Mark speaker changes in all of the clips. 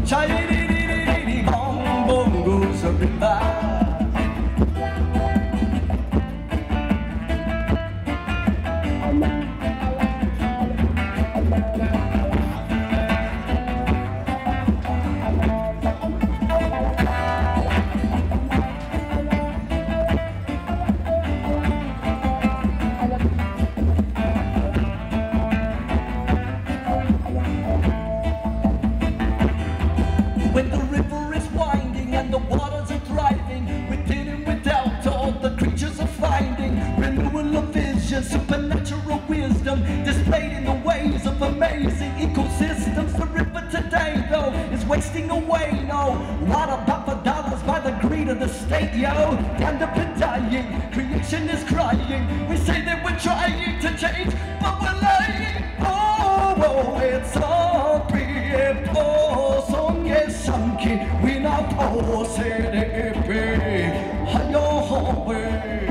Speaker 1: Chai-dee-dee-dee-dee, boom, boom goes the river. When the river is winding and the waters are thriving, within and without all the creatures are finding renewal of vision, supernatural wisdom displayed in the ways of amazing ecosystems. The river today, though, is wasting away. No, what about the dollars by the greed of the state, yo? End up in dying, creation is crying. We say that we're trying to change, but we're lying. Oh, it's all people. Sanki, we not all say the epe, hayo way.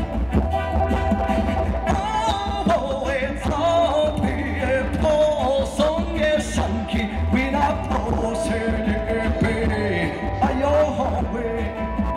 Speaker 1: Oh, it's all people. Song is Sanki, we not all say the epe, hayo way.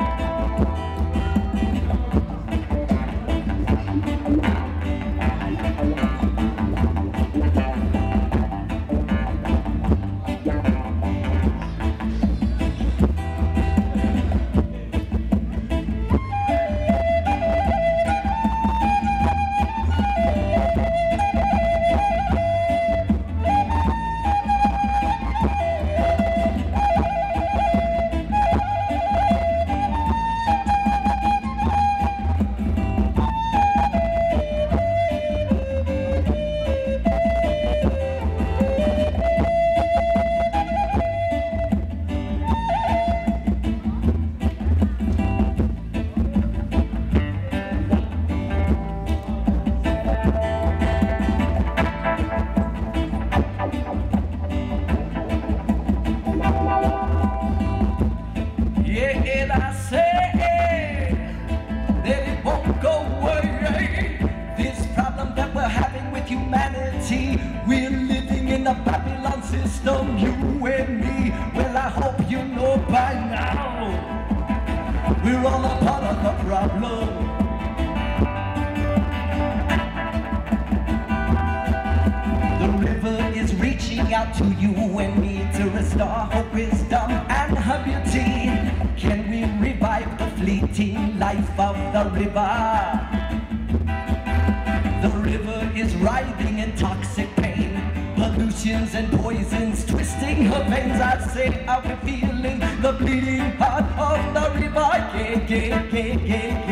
Speaker 1: We're living in a Babylon system, you and me. Well, I hope you know by now we're all a part of the problem. The river is reaching out to you and me to restore her wisdom and her beauty. Can we revive the fleeting life of the river? The river is writhing in toxic pain, pollutions and poisons twisting her veins. I say I'll be feeling the bleeding heart of the river. Yeah, yeah, yeah,